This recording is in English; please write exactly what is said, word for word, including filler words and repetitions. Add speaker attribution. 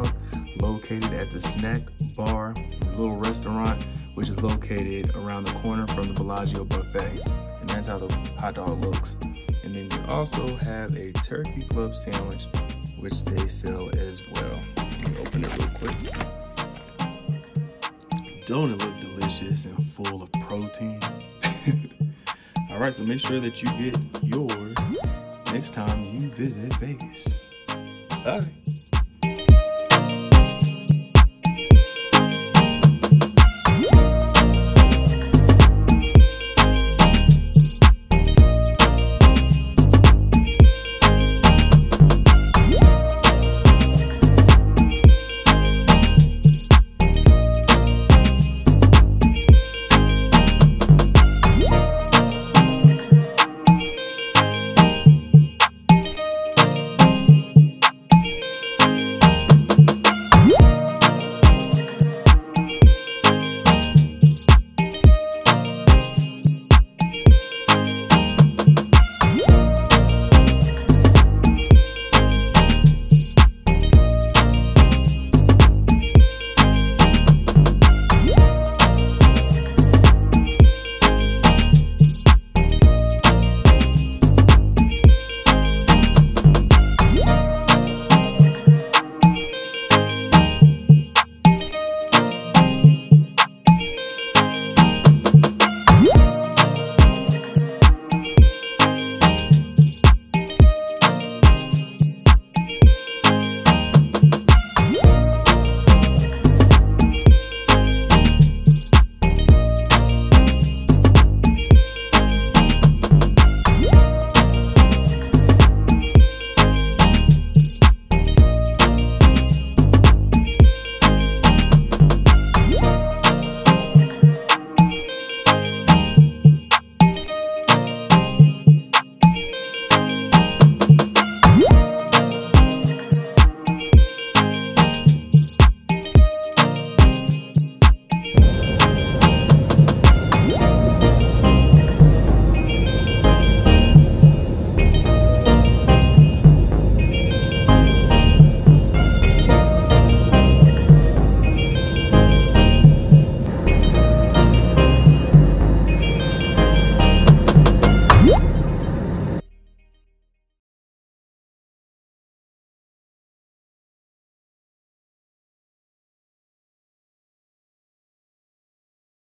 Speaker 1: dog, located at the Snack Bar little restaurant, which is located around the corner from the Bellagio buffet. And that's how the hot dog looks. And then you also have a turkey club sandwich, which they sell as well. Let me open it real quick. Don't it look delicious and full of protein? All right, so make sure that you get yours next time you visit Vegas. Bye.